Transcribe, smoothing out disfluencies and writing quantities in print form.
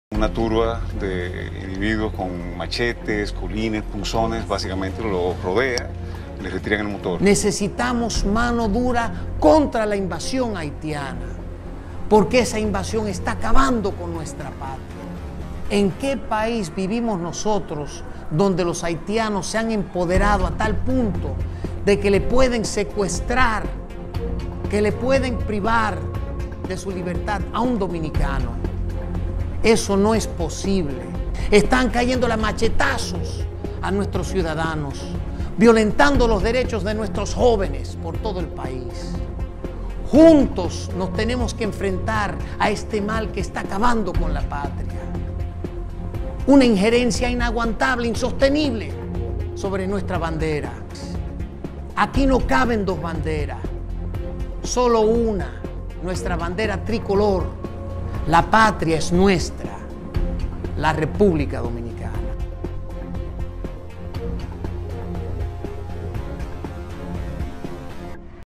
Una turba de individuos con machetes, colines, punzones, básicamente lo rodea, le retiran el motor. Necesitamos mano dura contra la invasión haitiana, porque esa invasión está acabando con nuestra patria. ¿En qué país vivimos nosotros donde los haitianos se han empoderado a tal punto de que le pueden secuestrar, que le pueden privar de su libertad a un dominicano? Eso no es posible. Están cayendo a machetazos a nuestros ciudadanos, violentando los derechos de nuestros jóvenes por todo el país. Juntos nos tenemos que enfrentar a este mal que está acabando con la patria. Una injerencia inaguantable, insostenible sobre nuestra bandera. Aquí no caben dos banderas, solo una, nuestra bandera tricolor. La patria es nuestra, la República Dominicana.